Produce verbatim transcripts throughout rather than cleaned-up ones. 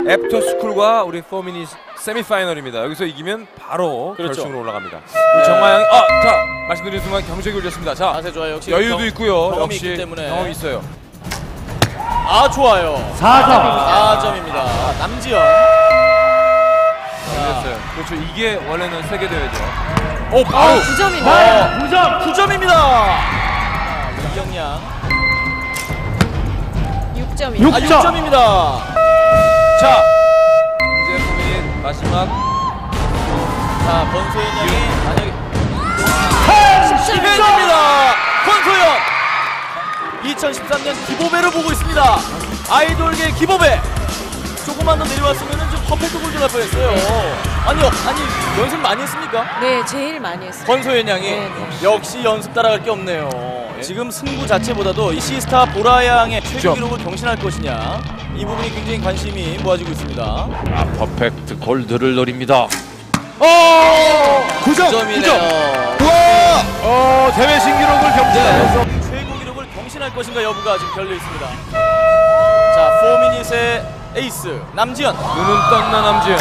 애프터스쿨과 우리 포미닛 세미파이널입니다. 여기서 이기면 바로 그렇죠. 결승으로 올라갑니다. 네. 정하영, 아, 자 말씀드린 순간 경색이 올렸습니다. 자, 자세 좋아요. 역시 여유도 경, 있고요. 경험이 역시 있기 때문에 경험이 있어요. 아 좋아요. 사 점. 사 점입니다. 남지현. 됐어요. 그렇죠. 이게 원래는 세계 대회죠. 오, 바로 구 점입니다. 구 점. 구 점입니다. 이경량. 육 점입니다. 아, 육 점입니다. 자, 이제 포미닛 마지막 자, 권소연 양이 만약에 십 점입니다. 십 점입니다. 권소연. 이천십삼 년 기보배를 보고 있습니다. 아이돌계 기보배. 조금만 더 내려왔으면 좀 퍼펙트 골 들어갈 뻔했어요. 아니요, 아니 연습 많이 했습니까? 네, 제일 많이 했어요. 권소연 양이 네, 네. 역시 연습 따라갈 게 없네요. 지금 승부 자체보다도 이 시스타 보라 양의 최고 기록을 경신할 것이냐 이 부분이 굉장히 관심이 모아지고 있습니다. 아, 퍼펙트 골드를 노립니다. 어, 구 점! 점이네요. 구 점! 우와! 어, 대회 신기록을 경신하면서 최고 기록을 경신할 것인가 여부가 지금 걸려 있습니다. 자, 포미닛의 에이스 남지현. 눈은 떴나 남지현.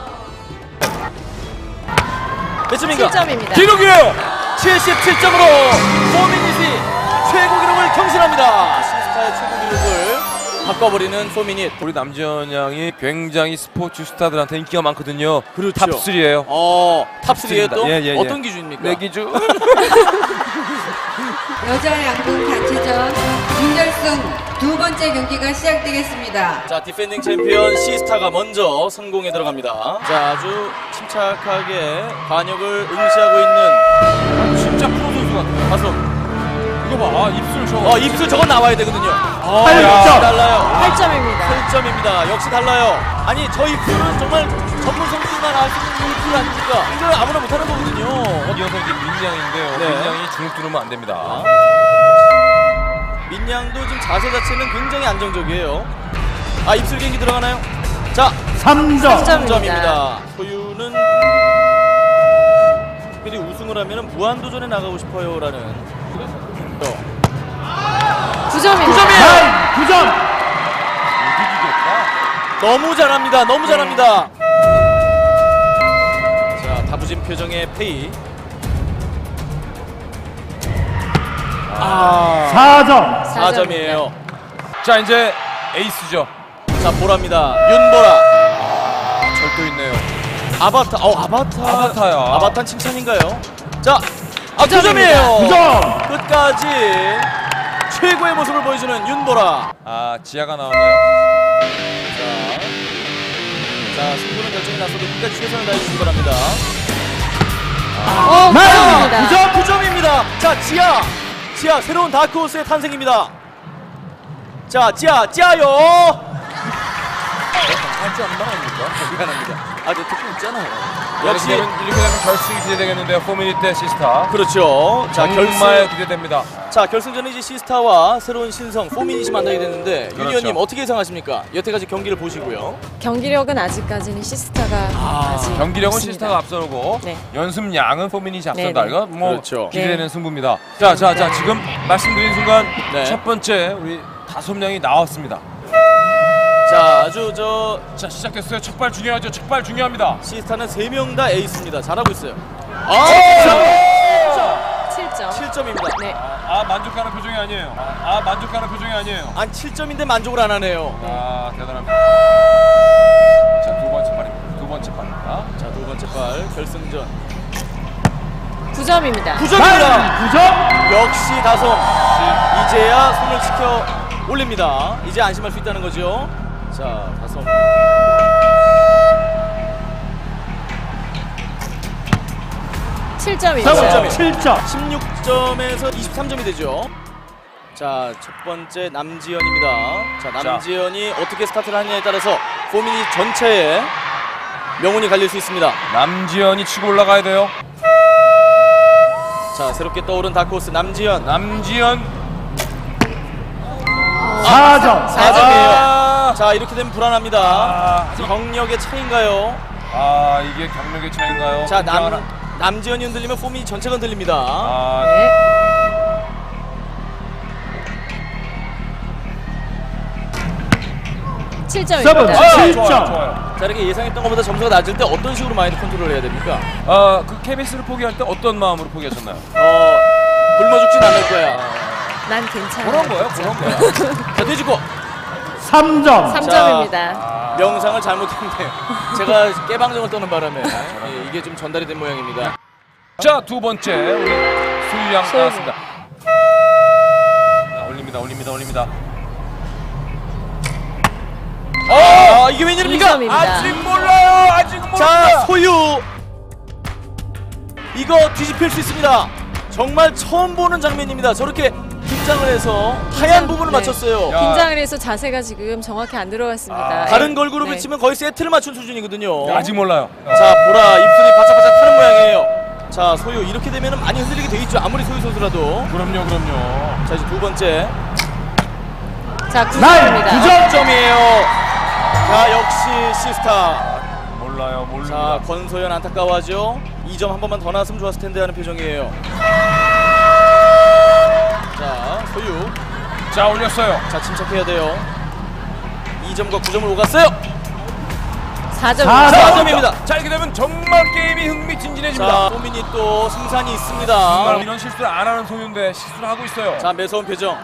몇 점인가? 칠 점입니다. 기록이에요! 칠십칠 점으로 포미닛이 최고 기록을 경신합니다. 시스타의 최고 기록을 바꿔버리는 포미닛. 우리 남지현 양이 굉장히 스포츠 스타들한테 인기가 많거든요. 그렇죠. 탑삼이에요. 어, 탑삼이에요 또? 예, 예, 예. 어떤 기준입니까? 내 기준. 여자 양궁 단체전 준결승 두 번째 경기가 시작되겠습니다. 자, 디펜딩 챔피언 시스타가 먼저 성공에 들어갑니다. 자, 아주 침착하게 관역을 응시하고 있는 진짜 프로 선수 같아요. 가수. 이거 봐, 입술 저. 어, 입술 저건 나와야 되거든요. 어, 팔 역시 점. 달라요. 팔 점입니다. 팔 점입니다. 역시 달라요. 아니, 저 입술은 정말 전문 선수만 알 수 있는 입술 아닙니까? 이걸 아무나 못하는 거거든요. 이 녀석이 민양인데요. 네. 민양이 주눅 들으면 안 됩니다. 민양도 지금 자세 자체는 굉장히 안정적이에요. 아, 입술 경기 들어가나요? 자, 삼 점. 삼 삼 점입니다. 소유는 특별히 우승을 하면 무한도전에 나가고 싶어요라는 구 점입니다. 구 점이에요. 타임 구 점. 너무 잘합니다. 너무 잘합니다. 자, 다부진 표정의 페이. 아, 사 점. 사 점이에요. 자, 이제 에이스죠. 자, 보라입니다. 윤보라. 아, 절도 있네요. 아바타. 어, 아바타. 아바타야. 아바타 칭찬인가요? 자, 아, 구 점입니다. 점이에요. 구 점. 끝까지 최고의 모습을 보여주는 윤보라. 아, 지하가 나왔나요? 자, 자, 승부는 결정이 나서도 끝까지 최선을 다해주시기 바랍니다. 어, 구 점입니다. 구 점, 구 점입니다. 자, 지아, 지아 새로운 다크호스의 탄생입니다. 자, 지아, 지아요. 할줄 아는 말 아닙니까? 미안합니다. 아, 저 듣고 있잖아요. 역시 역시 이렇게 되면 결승이 기대되겠는데요. 포미닛 대 시스타. 그렇죠. 자, 정말 결승, 기대됩니다. 자, 결승전은 이제 시스타와 새로운 신성 포미닛이 만나게 되는데 그렇죠. 유니언님 어떻게 예상하십니까? 여태까지 경기를 보시고요. 경기력은 아직까지는 시스타가 아, 아직 경기력은 있습니다. 시스타가 앞서고 네. 연습량은 포미닛이 앞선다. 네, 네. 이거 뭐 그렇죠. 기대되는 네. 승부입니다. 자, 자, 자, 지금 말씀드린 순간 네. 첫 번째 우리 다섯 명이 나왔습니다. 자, 아주 저 자, 시작됐어요. 첫발 중요하죠. 첫발 중요합니다. 시스타는 세 명 다 에이스입니다. 잘하고 있어요. 아, 칠 점. 칠 점입니다. 네. 아, 만족하는 표정이 아니에요. 아, 만족하는 표정이 아니에요. 한 칠 점인데 만족을 안 하네요. 아, 대단합니다. 자, 두 번째 발입니다. 두 번째 발입니다. 자, 두 번째 발 결승전 구 점입니다. 구 점입니다. 타임 구 점. 역시 다솜 이제야 손을 지켜 올립니다. 이제 안심할 수 있다는 거죠. 자, 다솜 칠 점입니다. 다섯 점이에요. 칠 점. 십육 점에서 이십삼 점이 되죠. 자, 첫 번째 남지현입니다. 자, 남지현이 어떻게 스타트를 하느냐에 따라서 포미닛 전체에 명운이 갈릴 수 있습니다. 남지현이 치고 올라가야 돼요. 자, 새롭게 떠오른 다크호스 남지현. 남지현 사 점. 사 점이에요. 아, 자, 이렇게 되면 불안합니다. 아, 경력의 차이인가요? 아, 이게 경력의 차이인가요? 자, 남, 하나. 남지현이 흔들리면 포미닛 전체가 흔들립니다. 아, 네. 칠 점입니다. 세븐. 아, 칠 좋아요, 점. 좋아요. 자, 이렇게 예상했던 것보다 점수가 낮을 때 어떤 식으로 마인드 컨트롤을 해야 됩니까? 어, 그 케이비에스를 포기할 때 어떤 마음으로 포기하셨나요? 어, 굶어 죽진 않을 거야. 난 괜찮아. 그런 거예요, 그런 거예요. 자, 돼지고 삼 점. 삼 자, 점입니다. 명상을 잘못했네요. 제가 깨방정을 떠는 바람에 예, 이게 좀 전달이 된 모양입니다. 자, 두 번째 우리 수유양 소유. 나왔습니다. 자, 올립니다, 올립니다, 올립니다. 아, 이게 웬일입니까? 이 점입니다. 아직 몰라요, 아직 몰라요. 자, 소유. 이거 뒤집힐 수 있습니다. 정말 처음 보는 장면입니다. 저렇게 긴장을 해서 하얀 부분을 네. 맞췄어요. 야. 긴장을 해서 자세가 지금 정확히 안 들어갔습니다. 아, 다른 걸그룹을 네. 치면 거의 세트를 맞춘 수준이거든요. 아직 몰라요. 자, 보라 입술이 바짝바짝 타는 모양이에요. 자, 소유 이렇게 되면 많이 흔들리게 돼 있죠. 아무리 소유 선수라도. 그럼요, 그럼요. 자, 이제 두 번째 자, 구 나인. 점입니다. 구 점. 점이에요. 자, 역시 시스타. 몰라요, 모릅니다. 자, 권소연 안타까워하죠. 이 점 한 번만 더 나왔으면 좋았을 텐데 하는 표정이에요. 자, 소유. 자, 올렸어요. 자, 침착해야 돼요. 이 점과 구 점을 오갔어요. 사 사 점입니다. 점. 사 점입니다. 자, 이렇게 되면 정말 게임이 흥미진진해집니다. 자, 소민이 또 승산이 정말 있습니다. 이런 실수를 안 하는 소유인데 실수를 하고 있어요. 자, 매서운 표정.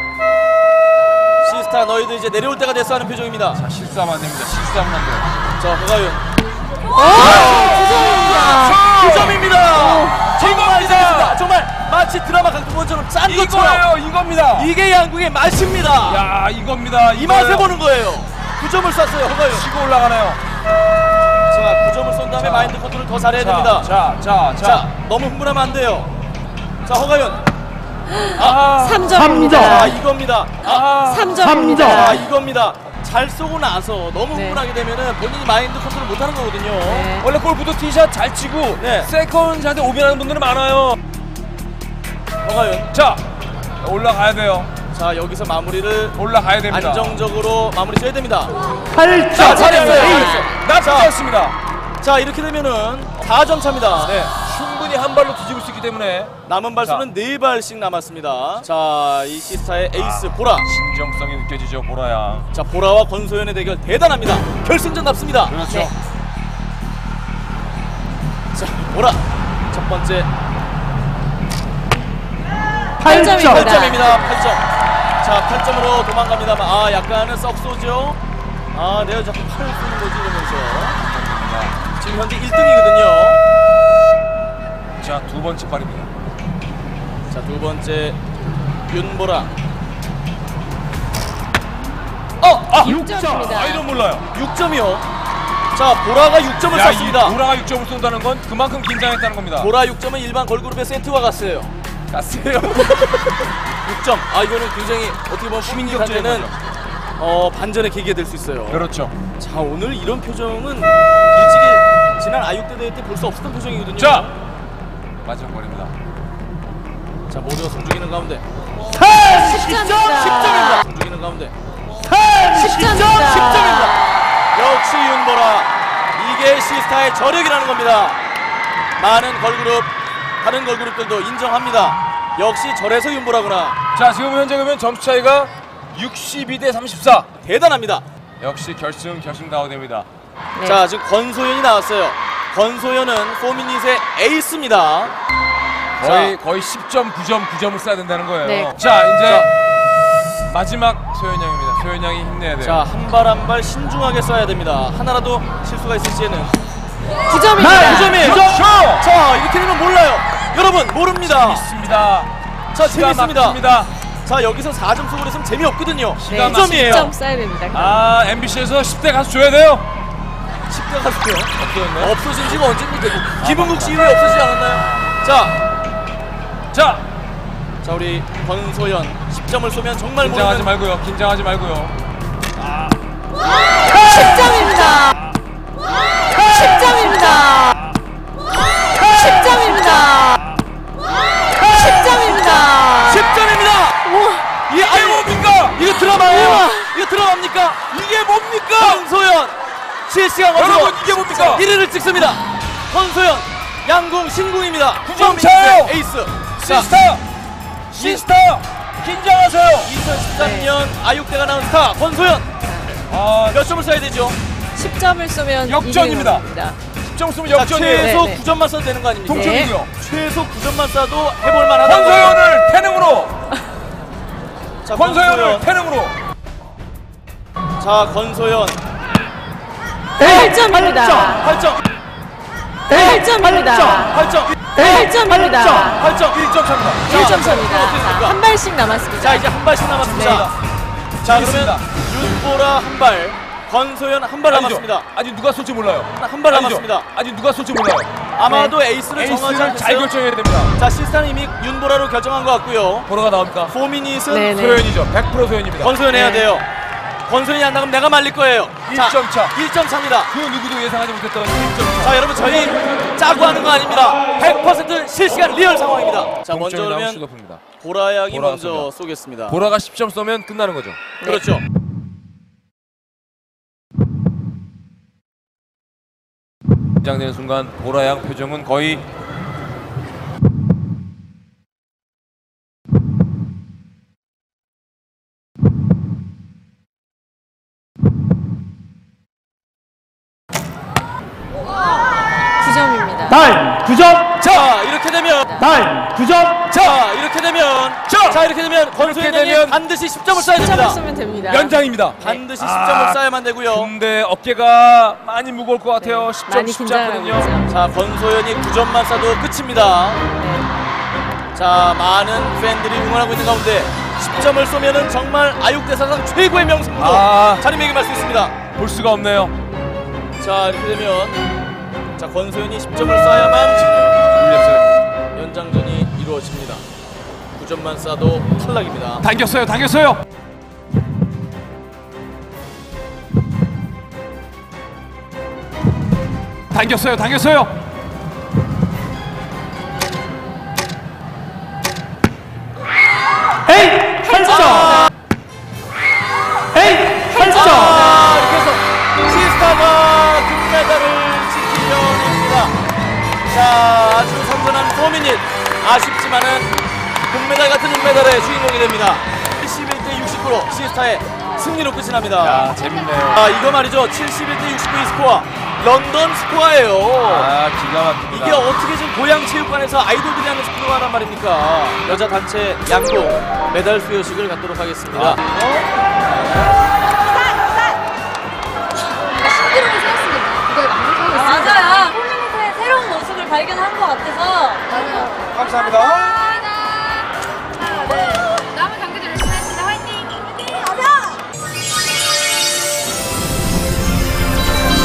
시스타 너희들 이제 내려올 때가 됐어 하는 표정입니다. 자, 실수하면 안 됩니다. 실수하면 안 돼요. 자, 허가윤. 구 점입니다. 구 점입니다. 정말 잘했습니다. 정말 마치 드라마 강풍원처럼 짠 것처럼. 이거예요, 이겁니다. 이게 양궁의 맛입니다. 야, 이겁니다. 이 맛에 이거예요. 보는 거예요. 구 점을 쐈어요, 허가윤. 치고 올라가네요. 자, 구 점을 쏜 다음에 자. 마인드 컨트롤 더 잘해야 자, 됩니다. 자, 자, 자. 자, 너무 흥분하면 안 돼요. 자, 허가윤. 아, 삼 자, 점입니다. 이겁니다. 아, 삼 자, 점입니다. 이겁니다. 잘 쏘고 나서 너무 네. 흥분하게 되면은 본인이 마인드 컨트롤 못 하는 거거든요. 네. 원래 골프도 티샷 잘 치고 네. 세컨샷에 오비하는 분들은 많아요. 허가윤. 자, 올라가야 돼요. 자, 여기서 마무리를 올라가야 됩니다. 안정적으로 마무리 지어야 됩니다. 팔 자, 점. 잘했어요. 에이, 잘했어요. 나쁘셨습니다. 자, 이렇게 되면은 사 점 차입니다. 네, 충분히 한 발로 뒤집을 수 있기 때문에 남은 발수는 네 발씩 남았습니다. 자, 이 시스타의 에이스 보라. 진정성이 느껴지죠, 보라야. 자, 보라와 권소연의 대결 대단합니다. 결승전답습니다. 그렇죠. 네. 자, 보라 첫 번째 팔 점. 점입니다. 팔 점입니다. 팔 점. 자, 팔 점으로 도망갑니다만 아, 약간은 썩 쏘죠. 아, 내가 자꾸 팔을 쏘는 거지 이러면서. 지금 현재 일 등이거든요. 자, 두 번째 발입니다. 자, 두 번째 윤보라. 어! 아! 육 점입니다. 아, 이건 몰라요. 육 점이요. 자, 보라가 육 점을 야, 이 쐈습니다. 보라가 육 점을 쏜다는 건 그만큼 긴장했다는 겁니다. 보라 육 점은 일반 걸그룹의 세트와 같아요. 갔어요. 육 점. 아, 이거는 굉장히 어떻게 보면 충격적인 시민들한테는 거죠. 어, 반전의 계기가 될 수 있어요. 그렇죠. 자, 오늘 이런 표정은 일찍이 지난 아육대 대회 때 볼 수 없었던 표정이거든요. 자, 마지막 발입니다. 자, 모두가 숨죽이는 가운데 십 점입니다. 십 점입니다. 숨죽이는 가운데 십 점입니다. 십 점입니다. 역시 윤보라. 이게 시스타의 저력이라는 겁니다. 많은 걸그룹, 다른 걸그룹들도 인정합니다. 역시 저래서 윤보라구나. 자, 지금 현재 보면 점수 차이가 육십이 대 삼십사. 대단합니다. 역시 결승 결승다워 됩니다. 네. 자, 지금 권소연이 나왔어요. 권소연은 포미닛의 에이스입니다. 거의 거의 십 점, 구 점, 구 점을 써야 된다는 거예요. 네. 자, 이제 마지막 소연 양입니다. 소연 양이 힘내야 돼요. 자, 한 발 한 발 신중하게 써야 됩니다. 하나라도 실수가 있을 시에는 구 점입니다. 구 점이에요. 그렇죠. 자, 이렇게 되면 몰라요. 여러분, 모릅니다. 있습니다. 자, 기가 재밌습니다. 막힙니다. 자, 여기서 사 점 쏘고 있으면 재미없거든요. 네, 구 점이에요. 십 점 써야 됩니다. 아, 엠비씨에서 십 대 가서 줘야 돼요. 십 대 가수요. 없어졌네. 없어진 지가 언제인데 김은국 씨 이후에 없어지지 않았나요? 자, 자, 자, 우리 권소연 십 점을 쏘면 정말 긴장하지 모르는 말고요. 긴장하지 말고요. 십 점입니다. 십 점입니다. 십 점입니다. 십 점입니다. 십 점입니다. 이 이게 아니, 뭡니까? 이거 드라마예요. 이거 드라마입니까? 이게 뭡니까? 권소연 실시간 여러분, 원으로 이게 뭡니까? 일 위를 찍습니다. 권소연 양궁 신궁입니다. 구 점 차예요. 에이스. 자, 시스타! 시스타! 긴장하세요! 이천십삼 년 아육대가 나온 스타 권소연. 아, 몇 점을 쏴야 되죠? 십 점을 쏘면 역전입니다. 이기는 겁니다. 십 점 쓰면 자, 역전이에요. 최소 네, 네. 구 점만 쏴도 되는 거 아닙니까? 동점이고요. 최소 구 점만 쏴도 해볼 만하다. 권소연을 태능으로. 자, 권소연을 태능으로. 자, 권소연 팔 점입니다. 팔 점. 팔 점입니다. 팔 점. 팔 점입니다. 팔 점. 일 점 차입니다. 일 점 자, 차입니다. 어떻습니까? 자, 한 발씩 남았습니다. 자, 이제 한 발씩 남았습니다. 자, 그러면 윤보라 한 발, 권소연 한 발 남았습니다. 아직 누가 쏠지 몰라요. 한 발 아니죠. 남았습니다. 아직 누가 쏠지 몰라요. 아마도 에이스를 정하지 에이스를 잘 않겠어요? 결정해야 됩니다. 자, 시스타는 이미 윤보라로 결정한 것 같고요. 보러가 나옵니까? 포미닛은 네, 네. 소연이죠. 백 퍼센트 소연입니다. 권소연 해야 네. 돼요. 권소연이 안 나가면 내가 말릴 거예요. 일 점 차. 일 점 차입니다. 그 누구도 예상하지 못했던 일 점 차. 자, 여러분 저희 짜고 하는 거 아닙니다. 백 퍼센트 실시간 리얼 상황입니다. 자, 먼저 동점이 나온 그러면 슈더프입니다. 보라 양이 보라가 먼저 쏩니다. 쏘겠습니다. 보라가 십 점 쏘면 끝나는 거죠. 그렇죠. 긴장되는 순간 보라 양 표정은 거의 구 점입니다. 타임 구 점. 자, 이렇게 되면 타임 구 점. 자, 이렇게 되면 자, 자, 이렇게 되면 권소연 이렇게 양이 되면 반드시 십 점을 쏴야 십 점을 됩니다. 쏘면 됩니다. 연장입니다. 반드시 십 아. 점을 쏴야만 되고요. 근데 어깨가 많이 무거울 것 같아요. 십 점 많이 쉽지 긴장하고 않거든요. 있죠. 자, 권소연이 구 점만 쏴도 끝입니다. 자, 많은 팬들이 응원하고 있는 가운데 십 점을 쏘면은 정말 아육대사상 최고의 명승부로 아. 자리매김할 수 있습니다. 볼 수가 없네요. 자, 이렇게 되면 자, 권소연이 십 점을 쏴야만 울렸어요. 연장전이 이루어집니다. 구 점만 쏴도 탈락입니다. 당겼어요. 당겼어요. 당겼어요. 당겼어요. 에이 팔 점. 에이 팔 점. 아, 이렇게 해서 시스타가 금메달을 지키려냅니다. 자, 아주 선전한 포미닛. 아쉽지만은 금메달 같은 은메달의 주인공이 됩니다. 칠십일 대 육십구로 시스타의 승리로 끝이 납니다. 야, 재밌네요. 아, 이거 말이죠. 칠십일 대 육십구 이 스코어 런던 스코어예요. 아, 기가 막힙니다. 이게 어떻게 지금 고양 체육관에서 아이돌들이 하는 스코어란 말입니까? 여자 단체 양궁 메달 수여식을 갖도록 하겠습니다. 신기록을 세웠습니다. 그걸 만족하고 있습니다. 맞아요. 폴리미터의 새로운 모습을 발견한 것 같아서. 맞아요. 감사합니다. 하나, 둘,